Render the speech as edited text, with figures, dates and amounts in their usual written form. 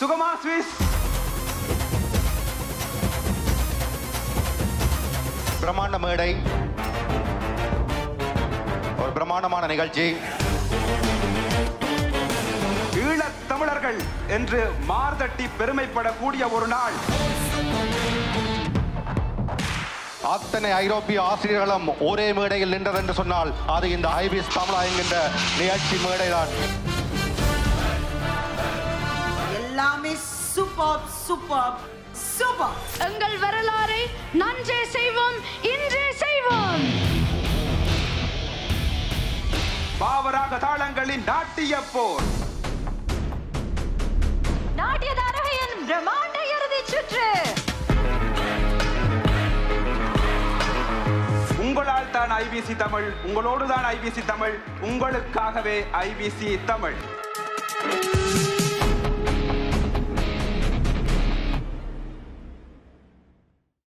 சுகமா ஸ்விஸ். பிரம்மாண்ட மேடை, ஒரு பிரம்மாண்டமான நிகழ்ச்சி. ஈழத் தமிழர்கள் என்று மார்தட்டி பெருமைப்படக்கூடிய ஒரு நாள். அத்தனை ஐரோப்பிய ஆசிரியர்களும் ஒரே மேடையில் நின்றது என்று சொன்னால் அது இந்த ஐபிஎஸ் தமிழா என்கின்ற நிகழ்ச்சி மேடைதான். எல்லாமே சூப்பர் சூப்பர் சூப்பர். எங்கள் வரலாறை நன்றே செய்வோம், இன்றே செய்வோம். பாவராக தாளங்களின் நாட்டிய போர். நாட்டிய தாரகையின் பிரம்மாண்ட இறுதி சுற்று. உங்களால் தான் ஐபிசி தமிழ், உங்களோடு தான் ஐபிசி தமிழ், உங்களுக்காகவே ஐபிசி தமிழ்.